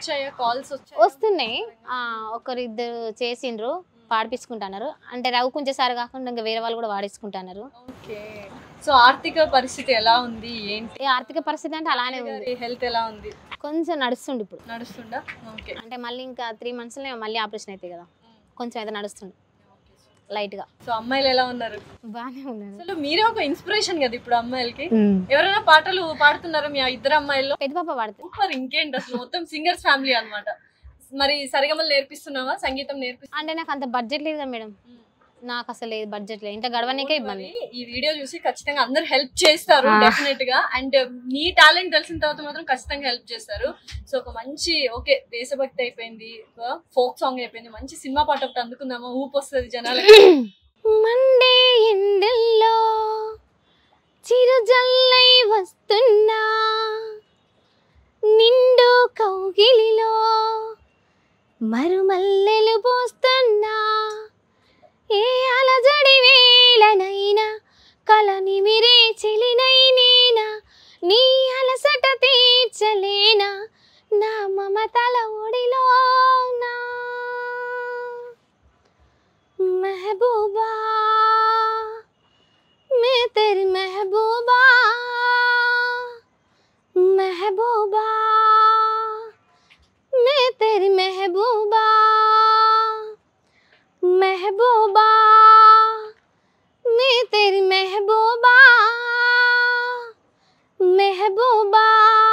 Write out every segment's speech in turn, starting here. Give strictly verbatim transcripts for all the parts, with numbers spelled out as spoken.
వచ్చాయా కాల్స్ వచ్చాయా? వస్తున్నాయి. ఒకరు ఇద్దరు చేసిండ్రు పాడిపించుకుంటున్నారు. అంటే రఘుకుంచ సార్ కాకుండా ఇంకా వేరే వాళ్ళు కూడా వాడేసుకుంటున్నారు. ఓకే. సో ఆర్థిక పరిస్థితి ఎలా ఉంది ఏంటి? ఆర్థిక పరిస్థితి అంటే అలానే ఉంది. హెల్త్ ఎలా ఉంది? కొంచెం నడుస్తుంది ఇప్పుడు. నడుస్తుందా? ఓకే. అంటే మళ్ళీ ఇంకా త్రీ మంత్స్ లో మళ్ళీ ఆపరేషన్ అవుతాయి కదా, కొంచెం అయితే నడుస్తుంది లైట్ గా. సో అమ్మాయిలు ఎలా ఉన్నారు? బాగానే ఉన్నారు. అసలు మీరే ఒక ఇన్స్పిరేషన్ కదా ఇప్పుడు అమ్మాయిలకి. ఎవరైనా పాటలు పాడుతున్నారా మీ ఇద్దరు అమ్మాయిల్లో? పెద్ద పాప పాడుతుంది. సూపర్, ఇంకేంటి అసలు మొత్తం సింగర్స్ ఫ్యామిలీ అన్నమాట. మరి సరిగమలు నేర్పిస్తున్నావా? సంగీతం నేర్పిస్తున్నా? అంటే నాకు అంత బడ్జెట్ లేదు కదా మేడం, నాకు అసలు లేదు బడ్జెట్ లేదు, ఇంత గడవనికే ఇబ్బంది. ఈ వీడియో చూసి ఖచ్చితంగా అందరు హెల్ప్ చేస్తారు డెఫినెట్ గా. అండ్ నీ టాలెంట్ తెలిసిన తర్వాత మాత్రం ఖచ్చితంగా హెల్ప్ చేస్తారు. సో ఒక మంచి ఓకే దేశభక్తి అయిపోయింది, ఫోక్ సాంగ్ అయిపోయింది, మంచి సినిమా పాట ఒకటి అందుకుందామా? ఊపు వస్తుంది జనాలకి. మండే ఎండల్లో చిరుజల్లై వస్తున్నా, నిండు కౌగిలిలో మరుమల్లెలు పోస్తున్నా, ఏ అలజడి వేళనైనా కలని మిరే చెలినైనా, నీ అలసట తీర్చలేనా నా మమతల ఒడిలో నా మెహబూబా, మే తెరి మెహబూబా, మెహబూబా మే తెరి మెహబూబా, మెహబూబా మే తెరి మెహబూబా, మెహబూబా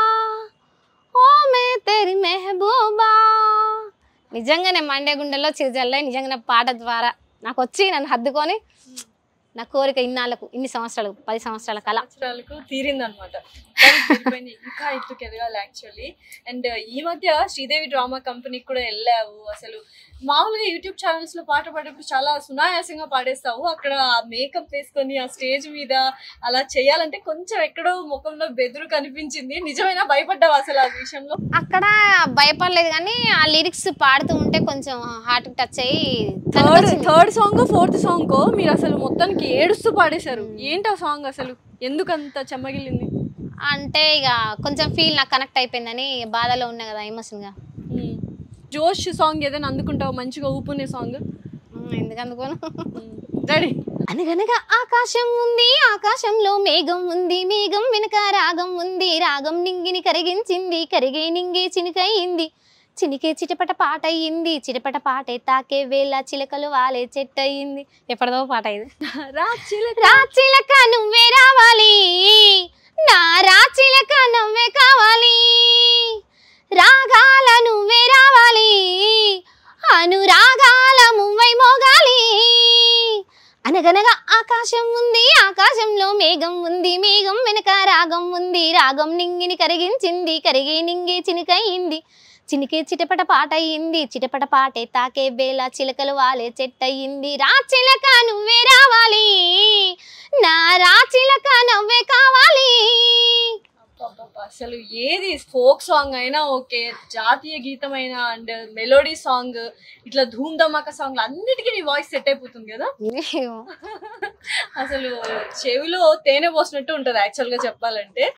ఓ మే తెరి మెహబూబా. నిజంగానే మండే గుండెల్లో చిరుజల్లై నిజంగా పాట ద్వారా నాకు వచ్చి నన్ను హద్దుకొని నా కోరిక ఇన్నాళ్ళకు ఇన్ని సంవత్సరాలు పది సంవత్సరాల కళ సంవత్సరాలకు తీరింది అనమాట. ఇంకా ఇట్టుకు ఎదగాలి యాక్చువల్లీ. అండ్ ఈ మధ్య శ్రీదేవి డ్రామా కంపెనీకి కూడా వెళ్ళావు. అసలు మామూలుగా యూట్యూబ్ ఛానల్స్ లో పాట పాడేప్పుడు చాలా సునాయాసంగా పాడేస్తావు. అక్కడ మేకప్ వేసుకొని ఆ స్టేజ్ మీద అలా చేయాలంటే కొంచెం ఎక్కడో ముఖంలో బెదురు కనిపించింది. నిజమైనా భయపడ్డావు అసలు ఆ విషయంలో? అక్కడ భయపడలేదు, కానీ ఆ లిరిక్స్ పాడుతూ ఉంటే కొంచెం హార్ట్ టచ్ అయ్యి third third song fourth song మీరు అసలు మొత్తానికి ఏడుస్తూ పాడేశారు. ఏంటి ఆ సాంగ్ అసలు ఎందుకంత చెమ్మగిలింది? అంటే ఇక కొంచెం ఫీల్ నాకు కనెక్ట్ అయిపోయిందని బాధలో ఉన్నా కదా ఎమోషన్ గా. జోష్ సాంగ్ ఏదైనా అందుకుంటావు మంచిగా ఊపునే సాంగ్? ఎందుకు అందుకోను. రెడీ. అనగనగా ఆకాశం ఉంది, ఆకాశంలో మేఘం ఉంది, మేఘం వెనక రాగం ఉంది, రాగం నింగిని కరిగించింది, కరిగే నింగి చినికయింది, చినికే చిటపట పాట అయ్యింది, చిటపట పాటే తాకే వేళ చిలకలు వాలే చెట్టు అయ్యింది. ఎప్పటిదో పాట ఇది. రాచిలక నువ్వే రావాలి, నా రాచిలక నువ్వే కావాలి, రాగాల నువ్వే రావాలి, అనురాగాల మువ్వై మోగాలి. అనగనగా ఆకాశం ఉంది, ఆకాశంలో మేఘం ఉంది, మేఘం వెనక రాగం ఉంది, రాగం నింగిని కరిగించింది, కరిగే నింగి చినికయింది, చినికే చిటపట పాట అయ్యింది, చిటపట పాటే తాకే వేళ చిలకలు వాలే చెట్టయింది, రాచిలక నువ్వే రావాలి, నా రాచిలక నువ్వే కావాలి. అసలు ఏది ఫోక్ సాంగ్ అయినా ఓకే, జాతీయ గీతం అయినా అండ్ మెలోడీ సాంగ్ ఇట్లా ధూమ్ ధమాకా సాంగ్ అన్నిటికీ నీ వాయిస్ సెట్ అయిపోతుంది కదా. అసలు చెవిలో తేనె పోసినట్టు ఉంటది యాక్చువల్ గా చెప్పాలంటే.